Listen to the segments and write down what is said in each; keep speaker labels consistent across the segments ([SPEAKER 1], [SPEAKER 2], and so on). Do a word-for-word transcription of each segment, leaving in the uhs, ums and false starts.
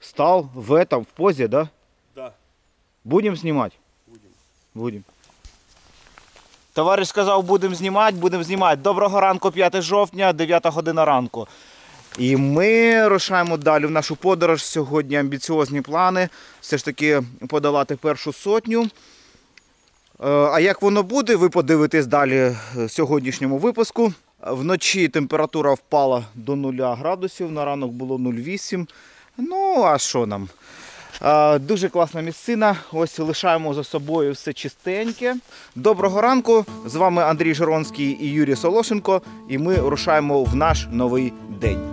[SPEAKER 1] стал в этом, в позе, да?
[SPEAKER 2] Да.
[SPEAKER 1] Будем снимать?
[SPEAKER 2] Будем.
[SPEAKER 1] Будем. Товариш сказав, будемо знімати, будемо знімати. Доброго ранку, п'яте жовтня, дев'ята година ранку. І ми рушаємо далі в нашу подорож. Сьогодні амбіціозні плани. Все ж таки подолати першу сотню. А як воно буде, ви подивитесь далі в сьогоднішньому випуску. Вночі температура впала до нуля градусів, на ранок було нуль цілих вісім. Ну, а що нам? Дуже класна місцина. Ось лишаємо за собою все чистеньке. Доброго ранку! З вами Андрій Жиронський і Юрій Солошенко. І ми рушаємо в наш новий день.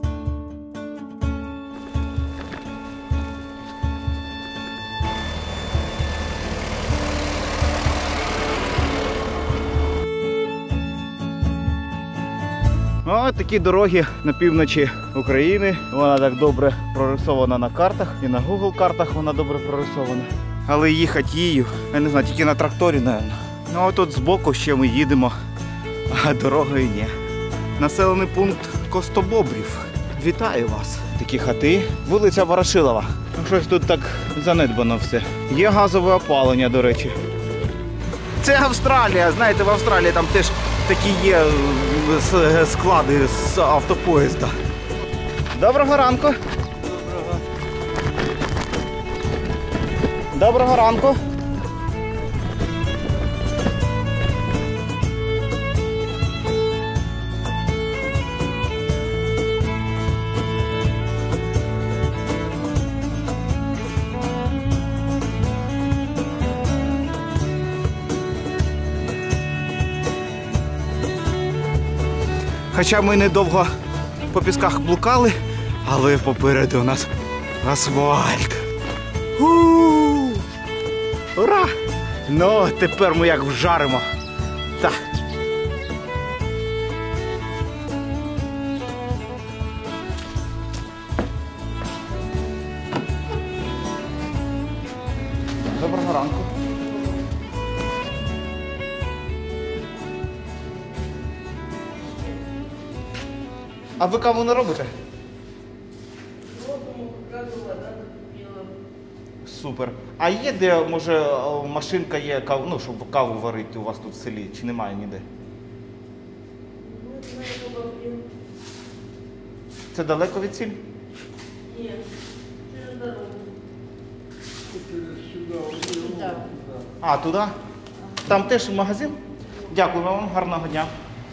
[SPEAKER 1] Ось такі дороги на півночі України. Вона так добре прорисована на картах. І на Google картах вона добре прорисована. Але їхати її, я не знаю, тільки на тракторі, мабуть. Ну а тут збоку ще ми їдемо, а дорогою ні. Населений пункт Костобобрів. Вітаю вас. Такі хати. Вулиця Ворошилова. Щось тут так занедбано все. Є газове опалення, до речі. Це Австралія. Знаєте, в Австралії там теж такі є склади з автопоїзда. Доброго ранку.
[SPEAKER 2] Доброго.
[SPEAKER 1] Доброго ранку. Хоча ми недовго по пісках блукали, але попереду у нас асфальт. У-у-у! Ура! Ну, тепер ми як вжаримо. Так. Доброго ранку. А ви каву не робите? Супер. А є де, може, машинка є, каву, ну, щоб каву варити у вас тут в селі? Чи немає ніде? Це далеко від сіль?
[SPEAKER 3] Ні, через дорогу.
[SPEAKER 1] А, туди? Там теж магазин? Дякую вам, гарного дня.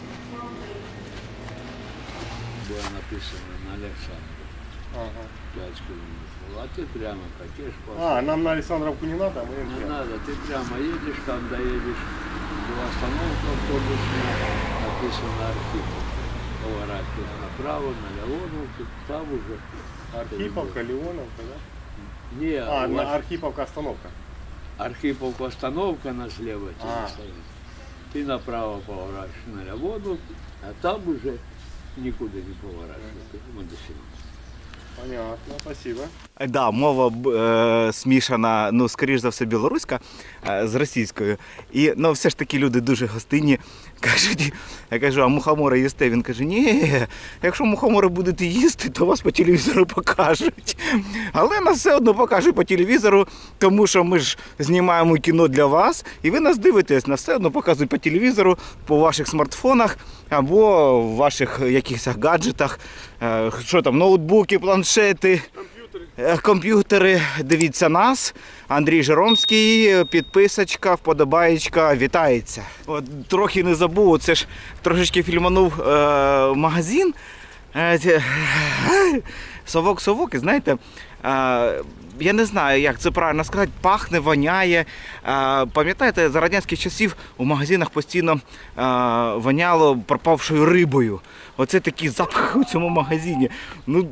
[SPEAKER 4] Было написано на Александре.
[SPEAKER 2] Ага.
[SPEAKER 4] пять километров. А ты прямо хотишь по...
[SPEAKER 2] А, нам на Александровку не надо, а мы
[SPEAKER 4] Не
[SPEAKER 2] прямо.
[SPEAKER 4] надо, ты прямо едешь, там доедешь. Была остановка автобусная, написано Архипов. Поворачиваешь направо, на Леоновку, там уже...
[SPEAKER 2] Архиповка, Леоновка, да?
[SPEAKER 4] Не,
[SPEAKER 2] А,
[SPEAKER 4] у
[SPEAKER 2] на
[SPEAKER 4] вас
[SPEAKER 2] Архиповка остановка.
[SPEAKER 4] Архиповка остановка на слева тебе
[SPEAKER 2] А.
[SPEAKER 4] стоит. Ты направо поворачиваешь на Леоновку, а там уже никуда не поворачиваешь. Мы до сюда.
[SPEAKER 2] Понятно, спасибо.
[SPEAKER 1] Да, мова е, смішана, ну, скоріш за все, білоруська е, з російською. І, ну, все ж таки люди дуже гостинні. Кажуть, я кажу, а мухомори їсте? Він каже, ні, якщо мухомори будете їсти, то вас по телевізору покажуть. Але нас все одно покажуть по телевізору, тому що ми ж знімаємо кіно для вас, і ви нас дивитесь, нас все одно показують по телевізору, по ваших смартфонах або в ваших якихось гаджетах. Е, що там, ноутбуки, планшети, комп'ютери. Дивіться нас. Андрій Жиромський, підписочка, вподобаєчка, вітається. От, трохи не забув, це ж трошечки фільманув е, магазин. Е, Совок-совок, і знаєте, е, я не знаю, як це правильно сказати, пахне, воняє. Е, пам'ятаєте, за радянських часів у магазинах постійно е, воняло пропавшою рибою. Оце такий запах у цьому магазині. Ну,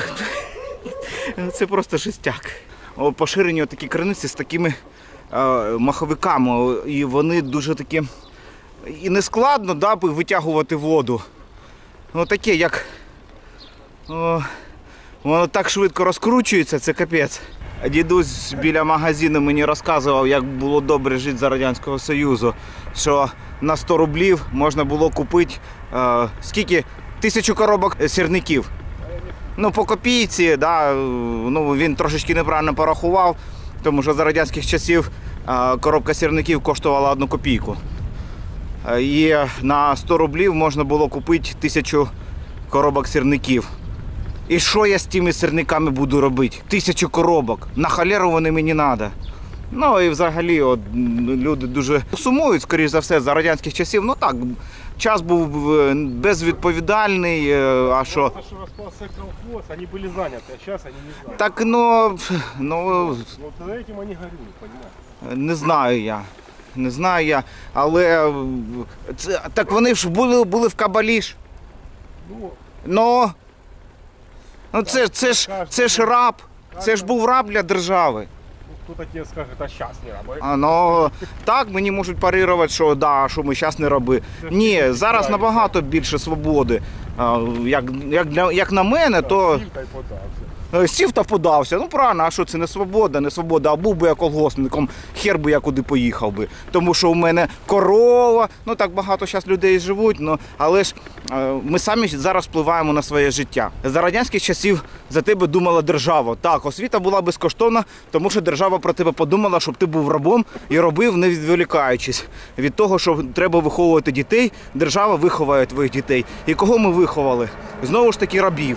[SPEAKER 1] це просто жестяк. Поширені такі криниці з такими е, маховиками. І вони дуже такі... І не складно, да, витягувати воду. Ну таке, як... О, воно так швидко розкручується, це капець. Дідусь біля магазину мені розказував, як було добре жити за Радянського Союзу. Що на сто рублів можна було купити, е, скільки? Тисячу коробок сірників. Ну, по копійці, да, ну, він трошечки неправильно порахував, тому що за радянських часів а, коробка сірників коштувала одну копійку. А, і на сто рублів можна було купити тисячу коробок сірників. І що я з тими сірниками буду робити? Тисячу коробок. На халеру вони мені треба. Ну і взагалі от, люди дуже сумують, скоріш за все, за радянських часів. Ну так, час був безвідповідальний, а що?
[SPEAKER 2] Просто что распался колхоз, они были заняты, а сейчас они не заняты.
[SPEAKER 1] Так, ну, ну,
[SPEAKER 2] Вот за этим они горюют, понимаешь?
[SPEAKER 1] не знаю я. Не знаю я, але це, так вони ж були, були в кабалі ж.
[SPEAKER 2] Ну,
[SPEAKER 1] Ну, ну це, це, ж, це ж раб, це ж був раб для держави.
[SPEAKER 2] кто-то тебе скажет, а сейчас не рабы.
[SPEAKER 1] А, ну, так, мені можуть парирувати, що да, що ми зараз не раби. Ні, зараз набагато більше свободи. А, Як, як, для, як на мене, то
[SPEAKER 2] Сів та й подався.
[SPEAKER 1] е, сів та подався. Ну правильно, а що це не свобода, не свобода, а був би я колгоспником, хер би я куди поїхав би. Тому що у мене корова, ну так багато зараз людей живуть, ну, але ж е, ми самі зараз впливаємо на своє життя. За радянських часів за тебе думала держава. Так, освіта була безкоштовна, тому що держава про тебе подумала, щоб ти був рабом і робив, не відволікаючись від того, що треба виховувати дітей. Держава виховує твоїх дітей. І кого ми виховали? Знову ж таки рабів.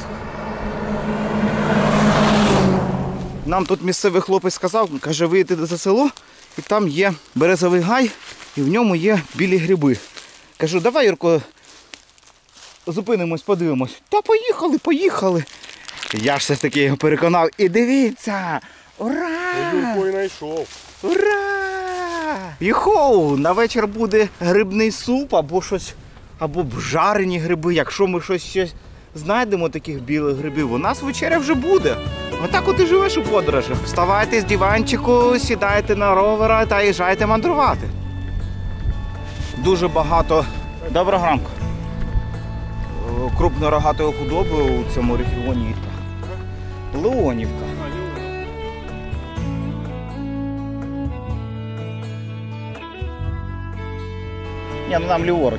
[SPEAKER 1] Нам тут місцевий хлопець сказав, каже, ви йдете за село, і там є березовий гай, і в ньому є білі гриби. Кажу, давай, Юрко, зупинимось, подивимось. Та поїхали, поїхали. Я ж все ж таки його переконав. І дивіться! Ура!
[SPEAKER 2] Юрко і знайшов.
[SPEAKER 1] Ура! Юхоу! На вечір буде грибний суп або щось, або б жарені гриби. Якщо ми щось ще знайдемо таких білих грибів, у нас вечеря вже буде. Отак от і живеш у подорожах. Вставайте з диванчику, сідайте на ровера та їжджайте мандрувати. Дуже багато. Доброго ранку. Крупнорогатої худоби у цьому регіоні. Леонівка. Ні, ну нам ліворуч.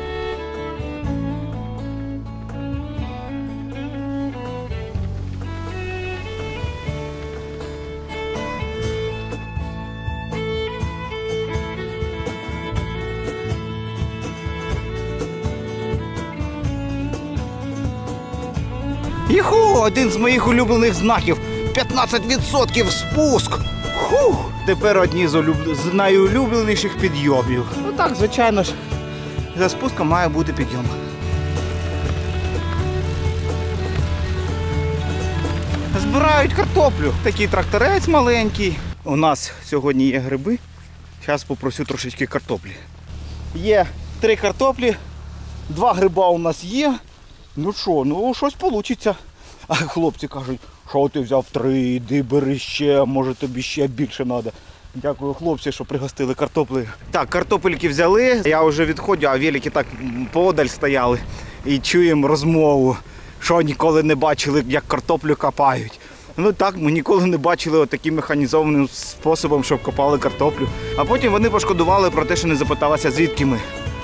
[SPEAKER 1] Юху, один з моїх улюблених знаків. п'ятнадцять відсотків спуск. Хух. Тепер одні з, улюб... з найулюбленіших підйомів. Ну так, звичайно ж, за спуском має бути підйом. Збирають картоплю. Такий тракторець маленький. У нас сьогодні є гриби. Зараз попросю трошечки картоплі. Є три картоплі, два гриба у нас є. Ну що, ну щось вийде. А хлопці кажуть, що ти взяв три, іди бери ще, може тобі ще більше треба. Дякую, хлопці, що пригостили картоплею. Так, картопельки взяли, я вже відходжу, а велики так подаль стояли і чуємо розмову, що ніколи не бачили, як картоплю копають. Ну так, ми ніколи не бачили таким механізованим способом, щоб копали картоплю. А потім вони пошкодували про те, що не запиталися, звідки ми.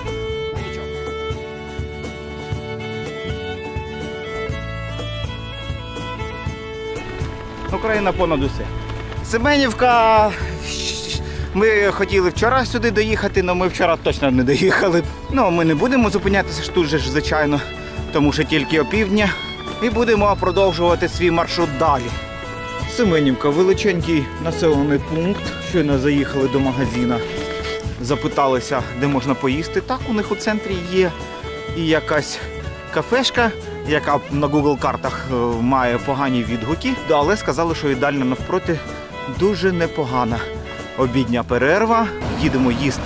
[SPEAKER 1] Україна понад усе. Семенівка. Ми хотіли вчора сюди доїхати, але ми вчора точно не доїхали. Ну, ми не будемо зупинятися ж тут же ж, звичайно, тому що тільки опівдня. І будемо продовжувати свій маршрут далі. Семенівка, величенький населений пункт. Щойно заїхали до магазину, запиталися, де можна поїсти. Так, у них у центрі є і якась кафешка, яка на Google картах має погані відгуки, але сказали, що їдальня навпроти дуже непогана. Обідня перерва, їдемо їсти.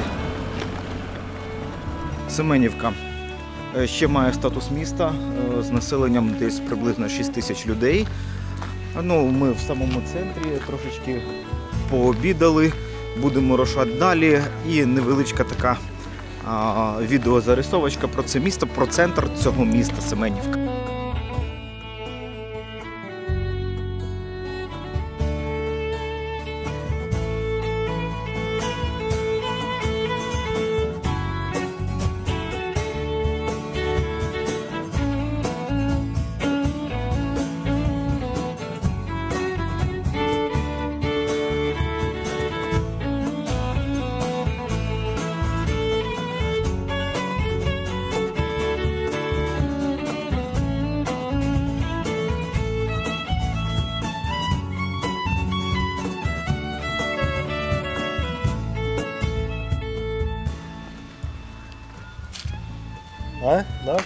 [SPEAKER 1] Семенівка ще має статус міста з населенням десь приблизно шість тисяч людей. Ну, ми в самому центрі трошечки пообідали, будемо рушати далі. І невеличка така а, відеозарисовочка про це місто, про центр цього міста Семенівка.
[SPEAKER 2] А? Да?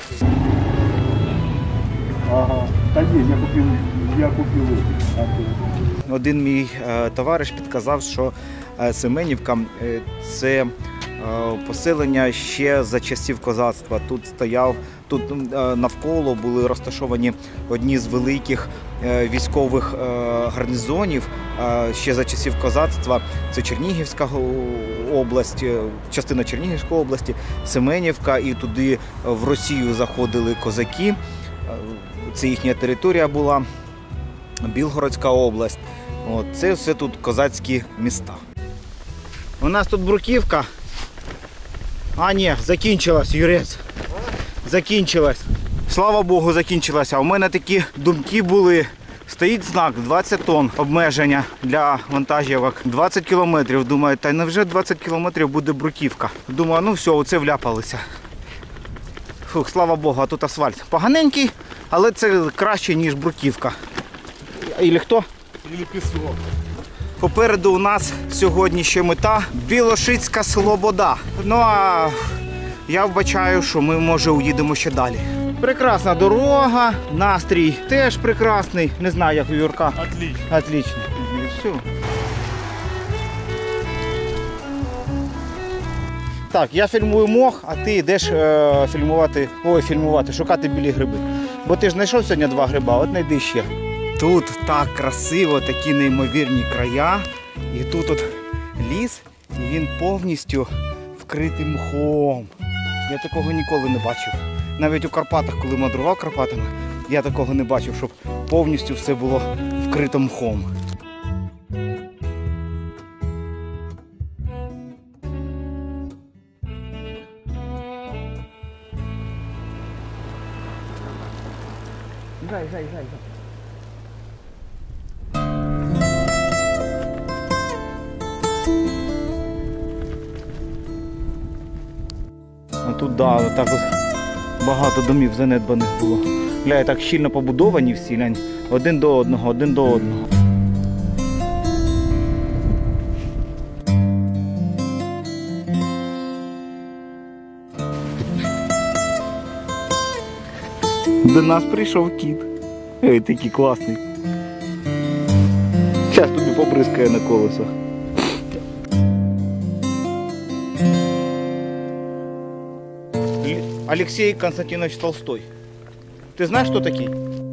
[SPEAKER 2] Ага. Та ні, я купив, я купив.
[SPEAKER 1] Один мій е, товариш підказав, що е, Семенівка е, це е, поселення ще за часів козацтва. Тут стояв, тут е, навколо були розташовані одні з великих е, військових е, гарнізонів е, ще за часів козацтва. Це Чернігівська область, е, частина Чернігівської області, Семенівка, і туди в Росію заходили козаки. Е, це їхня територія була. Білгородська область. От, це все тут козацькі міста. У нас тут бруківка. А, ні, закінчилась, Юрець. Закінчилась. Слава Богу, закінчилася. А у мене такі думки були. Стоїть знак двадцять тонн обмеження для вантажівок. двадцять кілометрів. Думаю, та невже двадцять кілометрів буде бруківка? Думаю, ну все, оце вляпалися. Фух, слава Богу, а тут асфальт. Поганенький, але це краще, ніж бруківка. Ілі хто?
[SPEAKER 2] Ілі пісок.
[SPEAKER 1] Попереду у нас сьогодні ще мета Білошицька Слобода. Ну а я вбачаю, що ми, може, уїдемо ще далі. Прекрасна дорога, настрій теж прекрасний. Не знаю, як у Юрка.
[SPEAKER 2] Отлично.
[SPEAKER 1] Отлично. Все. Так, я фільмую мох, а ти йдеш е, фільмувати, ой, фільмувати, шукати білі гриби. Бо ти ж знайшов сьогодні два гриба, от знайди ще. Тут так красиво, такі неймовірні края. І тут от ліс, і він повністю вкритий мхом. Я такого ніколи не бачив. Навіть у Карпатах, коли мандрував Карпатами, я такого не бачив, щоб повністю все було вкрито мхом. Гай, гай, гай, гай. А тут, да, так ось багато домів занедбаних було. Гля, так щільно побудовані всі, глянь, один до одного, один до одного. До нас прийшов кіт. Ой, такий класний. Зараз тобі побризкає на колесах. Алексей Константинович Толстой. Ты знаешь, кто такие?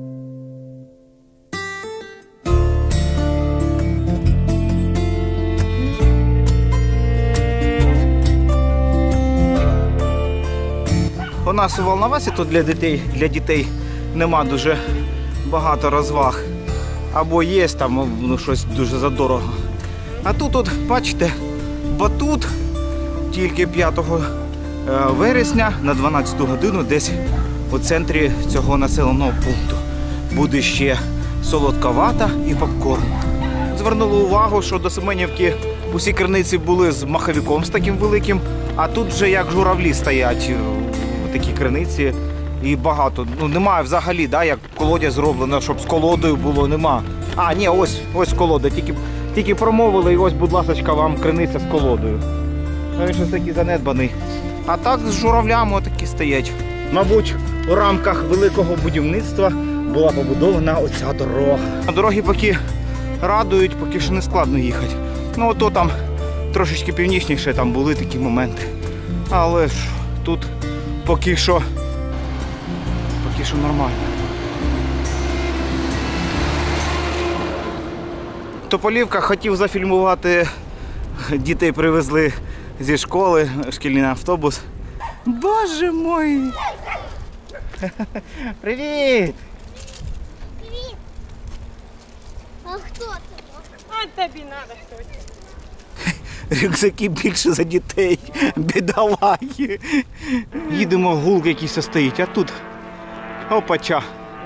[SPEAKER 1] У нас у Волновасі тут для дітей, для дітей нема дуже багато розваг. Або є там ну, щось дуже задорого. А тут, от, бачите, батут тільки п'ятого вересня на дванадцяту годину десь у центрі цього населеного пункту. Буде ще солодка вата і попкорн. Звернули увагу, що до Семенівки усі криниці були з маховиком з таким великим, а тут вже як журавлі стоять такі криниці і багато. Ну немає взагалі, да, як колодязь зроблено, щоб з колодою було, нема. А, ні, ось, ось колода, тільки, тільки промовили і ось, будь ласка, вам криниця з колодою. Ну він щось такий занедбаний. А так з журавлями отакі стоять. Мабуть, у рамках великого будівництва була побудована оця дорога. На дороги поки радують, поки що не складно їхати. Ну ото там трошечки північніше там були такі моменти. Але ж тут поки що, поки що нормально. Тополівка, хотів зафільмувати, дітей привезли зі школи, шкільний автобус. Боже мой! Привіт!
[SPEAKER 3] Привіт! А хто це? А тобі треба хтось.
[SPEAKER 1] Рюкзаки більше за дітей, бідолахи. Їдемо, гулк якийсь стоїть, а тут опача.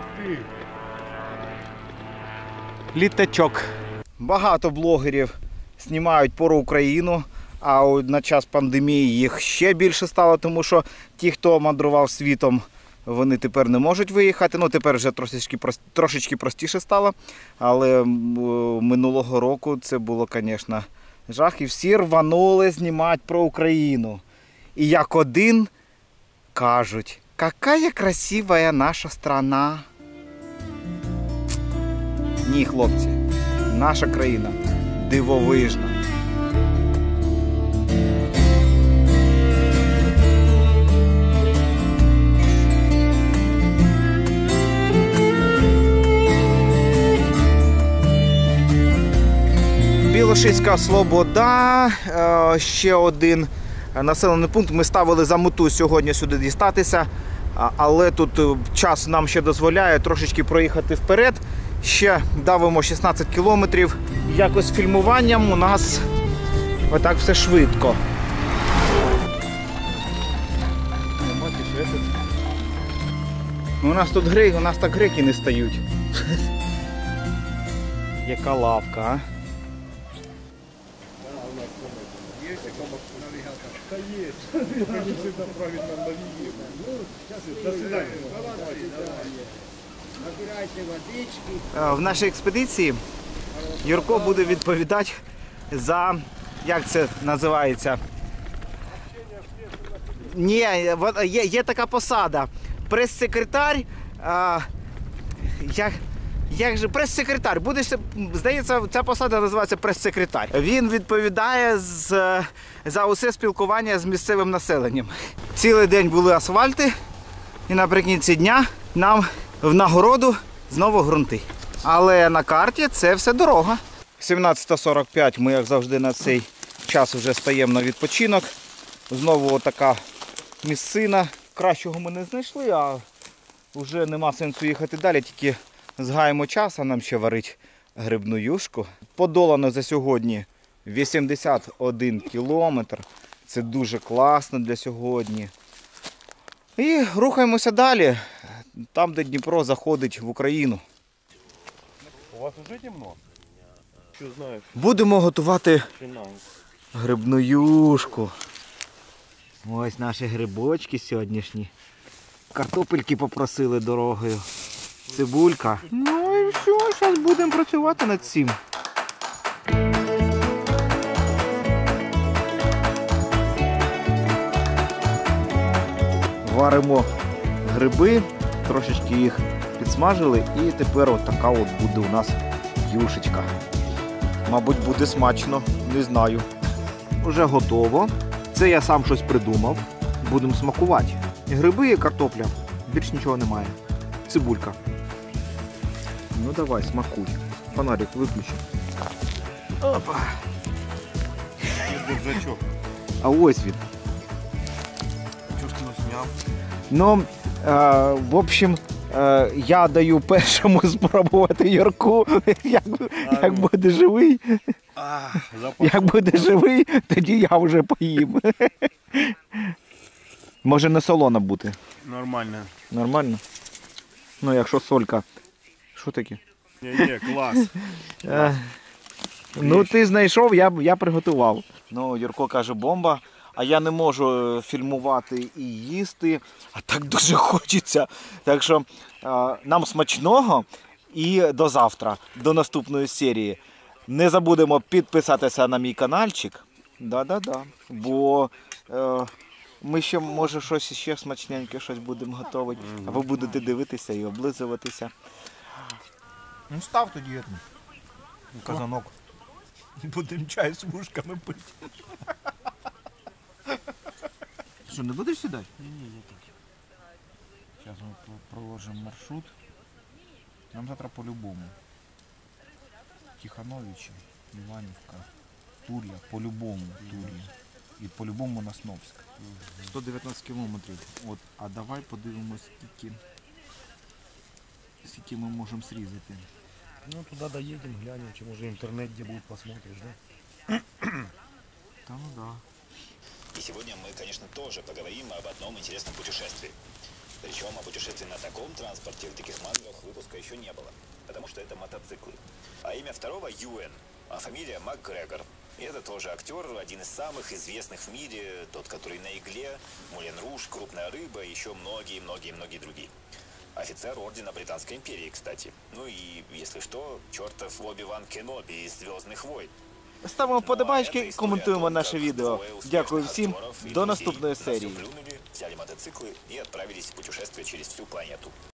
[SPEAKER 1] Літачок. Багато блогерів знімають про Україну, а на час пандемії їх ще більше стало, тому що ті, хто мандрував світом, вони тепер не можуть виїхати. Ну, тепер вже трошечки, трошечки простіше стало, але минулого року це було, звісно, жах. І всі рванули знімати про Україну. І як один кажуть, Какая красивая наша страна. Ні, хлопці, наша країна дивовижна. Білошицька Слобода, ще один населений пункт. Ми ставили за мету сьогодні сюди дістатися, але тут час нам ще дозволяє трошечки проїхати вперед. Ще давимо шістнадцять кілометрів. Якось з фільмуванням у нас отак все швидко. У нас тут греки, у нас так греки не стають. Яка лавка, а? В нашій експедиції Юрко буде відповідати за, як це називається? Ні, є, є така посада. Прес-секретар, а, як, як же, прес-секретар, будеш, здається, ця посада називається прес-секретар. Він відповідає з, за усе спілкування з місцевим населенням. Цілий день були асфальти, і наприкінці дня нам в нагороду знову ґрунти. Але на карті це все дорога. сімнадцята сорок п'ять, ми, як завжди, на цей час вже стаємо на відпочинок. Знову отака місцина. Кращого ми не знайшли, а вже нема сенсу їхати далі, тільки згаємо час, а нам ще варить грибну юшку. Подолано за сьогодні вісімдесят один кілометр. Це дуже класно для сьогодні. І рухаємося далі, там, де Дніпро заходить в Україну.
[SPEAKER 2] У вас уже темно? Що знаєш?
[SPEAKER 1] Будемо готувати
[SPEAKER 2] Фінал.
[SPEAKER 1] грибну юшку. Ось наші грибочки сьогоднішні. Картопельки попросили дорогою. Цибулька. Ну і все, зараз будемо працювати над цим. Варимо гриби, трошечки їх підсмажили і тепер от така от буде у нас юшечка. Мабуть, буде смачно, не знаю. Уже готово. Це я сам щось придумав. Будемо смакувати. Гриби і картопля. Більш нічого немає. Цибулька. Ну давай, смакуй. Фонарик виключи. Опа.
[SPEAKER 2] Держачок.
[SPEAKER 1] А ось він.
[SPEAKER 2] Чого ж ти його зняв?
[SPEAKER 1] Ну, е, в общем, е, я даю першому спробувати Юрку. Як, як буде живий,
[SPEAKER 2] А,
[SPEAKER 1] як буде живий, тоді я вже поїм. Може не солона бути.
[SPEAKER 2] Нормально.
[SPEAKER 1] Нормально? Ну, якщо солька. Що таке?
[SPEAKER 2] Ні-ні, клас.
[SPEAKER 1] Е, ну, ти знайшов, я, я приготував. Ну, Юрко каже, бомба. А я не можу фільмувати і їсти, а так дуже хочеться. Так що е, нам смачного і до завтра, до наступної серії. Не забудемо підписатися на мій каналчик. Да-да-да. Бо е, ми ще, може, щось ще смачненьке щось будемо готувати. А ви будете дивитися і облизуватися. Ну став тоді казанок. Будемо чай з вушками пити. Що, не будеш сідати? Ні, ні, ні. Зараз ми проложимо маршрут. Нам завтра по-любому. Тихановичі, Іванівка, Тур'я, по-любому Тур'я. І по-любому Насновськ. сто дев'ятнадцять кілометрів. От, а давай подивимось, скільки, скільки ми можемо зрізати.
[SPEAKER 2] Ну, туда доедем, глянем, чем уже интернет где будет, посмотришь, да?
[SPEAKER 1] Та ну да.
[SPEAKER 5] И сегодня мы, конечно, тоже поговорим об одном интересном путешествии. Причем о путешествии на таком транспорте в «Диких мангах» выпуска еще не было, потому что это мотоциклы. А имя второго – Юэн, а фамилия МакГрегор. И это тоже актер, один из самых известных в мире, тот, который на «Игле», «Мулен Руж», «Крупная рыба» и еще многие-многие-многие другие. Офицер ордена Британской империи, кстати. Ну и, если что, чертов Оби-Ван Кеноби из «Звездных войн».
[SPEAKER 1] Ставимо вподобайки, коментуємо наше відео. Дякую всім, до наступної серії.
[SPEAKER 5] Расплюнули взяли мотоциклы и отправились в путешествие через всю планету.